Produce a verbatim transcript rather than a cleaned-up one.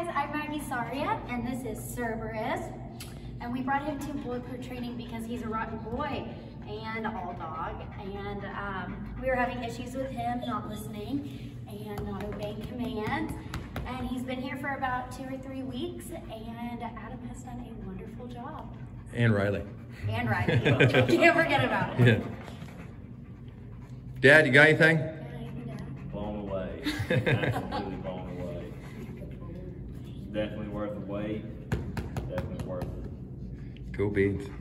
I'm Maggie Saria, and this is Cerberus. And we brought him to Bulletproof Training because he's a rotten boy and all dog. And um, we were having issues with him not listening and not obeying commands. And he's been here for about two or three weeks, and Adam has done a wonderful job. And Riley. And Riley. Can't forget about it. Yeah. Dad, you got anything? Blown away. Absolutely blown away. Definitely worth the wait. Definitely worth it. Cool beans.